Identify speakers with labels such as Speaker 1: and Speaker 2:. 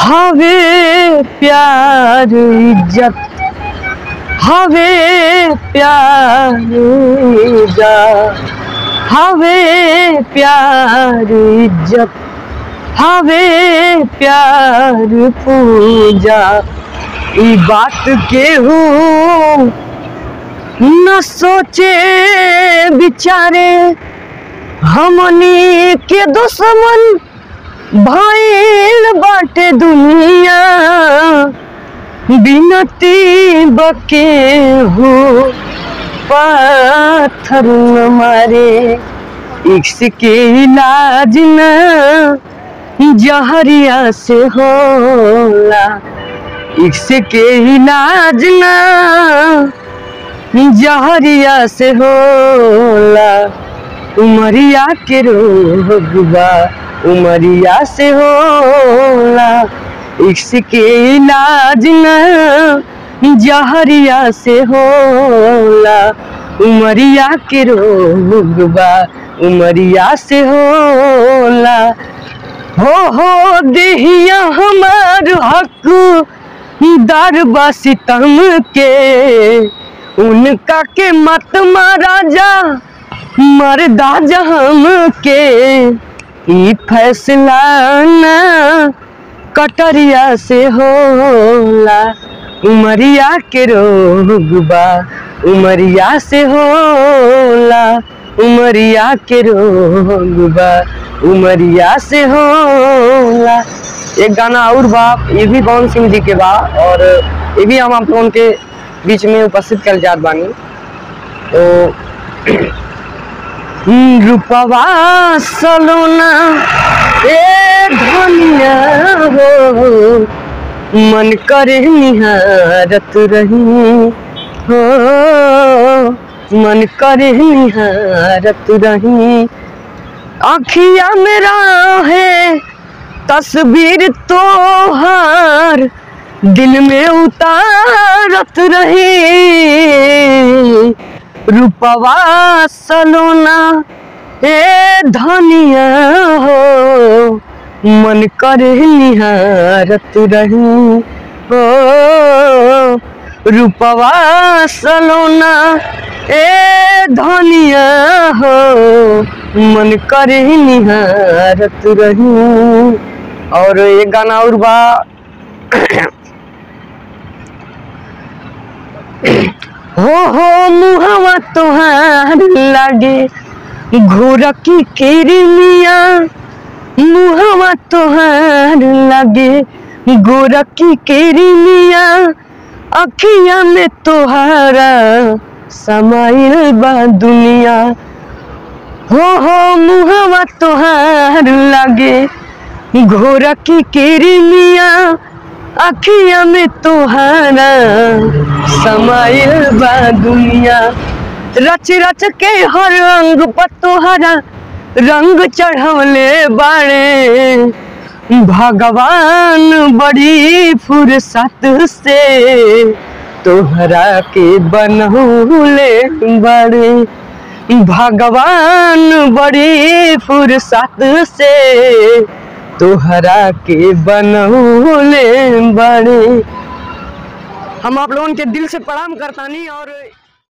Speaker 1: हवे प्यार इज्जत, हवे प्यार इज्जत, हवे प्यार इज्जत, हवे प्यार पूजा। ई बात केहू न सोचे बिचारे, हमनी के दुश्मन भइल बाटे दुनिया। बिनती बके हो पत्थर न मारे, इश्क के इलाज न जहरिया से होला। इश्क के इलाज न जहरिया से होला। उमरिया के रोगबा उमरिया से होला। इश्क के इलाज न जहरिया से होला। उमरिया के रोगबा उमरिया से होला। हो देहिया हमार हक दारबा सितम के, उनका के मत मारा जा मरदा जहम के। ई फैसला न कटरिया से होला। उमरिया के रोगबा उमरिया से होला। उमरिया के रोगबा उमरिया से होला। एक गाना और बा, ये भी पवन सिंह जी के बा और ये भी हम आप लोगों के बीच में उपस्थित कर जात बानी। तो रूपवा सलोना ए धनिया हो, मन करे निहारत रही हो, मन करे निहारत रही। आँखिया मेरा है तस्वीर तोहार, दिल में उतारत रही। रूपवा सलोना ए धनिया हो, मन करे निहारत रही हो। रूपवा सलोना ए धनिया हो, मन करे निहारत रही। और एक गाना और बा, हो मुहवा तोहार लागे घोरकी किरमिया। मुहवा तोहार लागे गोरकी किरमिया, अखिया में तोहारा समाइल बा दुनिया। हो मुहवा तोहार लागे घोरकी किरमिया, अखिया में तोहारा समाइल बा दुनिया। रच रच के हर अंग पर तोहारा रंग चढ़वले बाड़े भगवान। बड़ी फुर्सत से तोहरा के बनौले बाड़े भगवान। बड़ी फुर्सत से तोहरा के बनौले बाड़े। हम आप लोगों के दिल से प्रणाम करतानी और